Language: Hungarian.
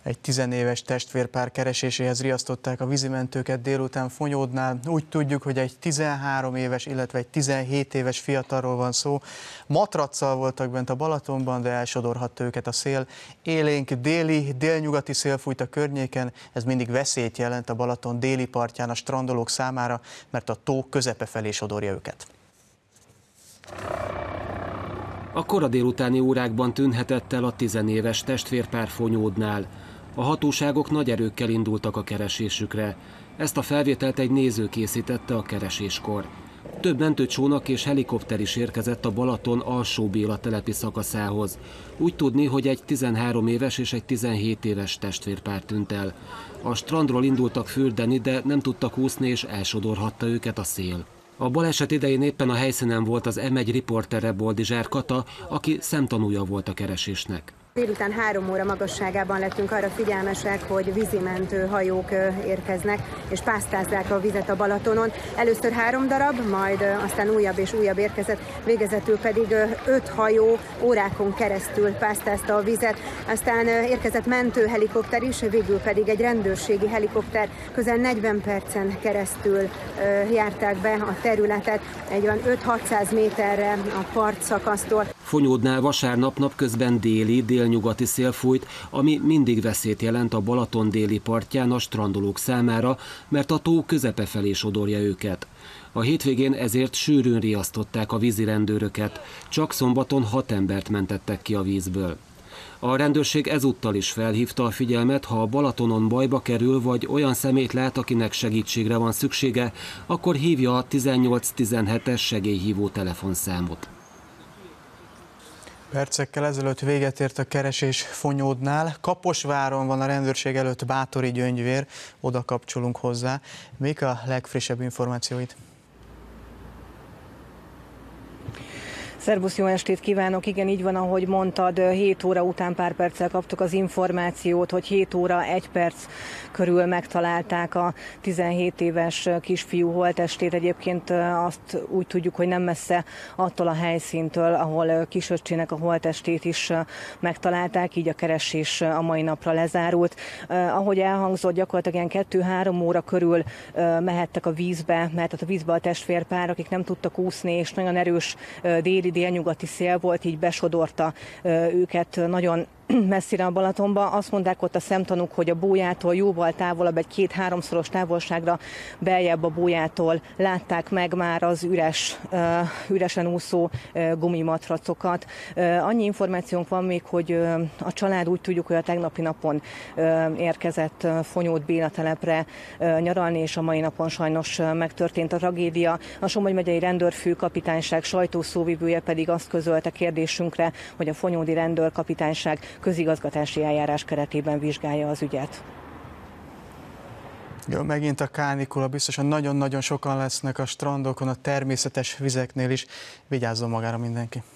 Egy 10 éves testvérpár kereséséhez riasztották a vízimentőket délután Fonyódnál. Úgy tudjuk, hogy egy 13 éves, illetve egy 17 éves fiatalról van szó. Matraccal voltak bent a Balatonban, de elsodorhatta őket a szél. Élénk délnyugati szél fújt a környéken, ez mindig veszélyt jelent a Balaton déli partján a strandolók számára, mert a tó közepe felé sodorja őket. A kora délutáni órákban tűnhetett el a 10 éves testvérpár Fonyódnál. A hatóságok nagy erőkkel indultak a keresésükre. Ezt a felvételt egy néző készítette a kereséskor. Több mentőcsónak és helikopter is érkezett a Balaton Alsó Béla telepi szakaszához. Úgy tudni, hogy egy 13 éves és egy 17 éves testvérpár tűnt el. A strandról indultak fürdeni, de nem tudtak úszni és elsodorhatta őket a szél. A baleset idején éppen a helyszínen volt az M1 riportere, Boldizsár Kata, aki szemtanúja volt a keresésnek. Délután 3 óra magasságában lettünk arra figyelmesek, hogy vízimentő hajók érkeznek, és pásztázzák a vizet a Balatonon. Először 3 darab, majd aztán újabb és újabb érkezett, végezetül pedig 5 hajó órákon keresztül pásztázta a vizet. Aztán érkezett mentőhelikopter is, végül pedig egy rendőrségi helikopter. Közel 40 percen keresztül járták be a területet, egy olyan 5-600 méterre a partszakasztól. Fonyódnál vasárnap napközben délnyugati szél fújt, ami mindig veszélyt jelent a Balaton déli partján a strandolók számára, mert a tó közepe felé sodorja őket. A hétvégén ezért sűrűn riasztották a vízirendőröket, csak szombaton 6 embert mentettek ki a vízből. A rendőrség ezúttal is felhívta a figyelmet, ha a Balatonon bajba kerül, vagy olyan személyt lát, akinek segítségre van szüksége, akkor hívja a 1817-es segélyhívó telefonszámot. Percekkel ezelőtt véget ért a keresés Fonyódnál. Kaposváron van a rendőrség előtt Báthori Gyöngyvér, oda kapcsolunk hozzá. Mik a legfrissebb információid? Szervusz, jó estét kívánok! Igen, így van, ahogy mondtad, 7 óra után pár perccel kaptuk az információt, hogy 7 óra 1 perc körül megtalálták a 17 éves kisfiú holttestét. Egyébként azt úgy tudjuk, hogy nem messze attól a helyszíntől, ahol kisöccsének a holttestét is megtalálták, így a keresés a mai napra lezárult. Ahogy elhangzott, gyakorlatilag ilyen 2-3 óra körül mehettek a vízbe, mehetett a vízbe a testvérpár, akik nem tudtak úszni, és nagyon erős délnyugati szél volt, így besodorta őket nagyon messzire a Balatonba. Azt mondták ott a szemtanúk, hogy a bójától jóval távolabb, egy 2-3-szoros távolságra beljebb a bójától látták meg már az üresen úszó gumimatracokat. Annyi információnk van még, hogy a család úgy tudjuk, hogy a tegnapi napon érkezett Fonyód Béla telepre nyaralni, és a mai napon sajnos megtörtént a tragédia. A Somogy megyei rendőrfőkapitányság sajtószóvivője pedig azt közölte kérdésünkre, hogy a Fonyódi rendőrkapitányság közigazgatási eljárás keretében vizsgálja az ügyet. Jó, megint a kánikula, biztosan nagyon-nagyon sokan lesznek a strandokon, a természetes vizeknél is. Vigyázzon magára mindenki!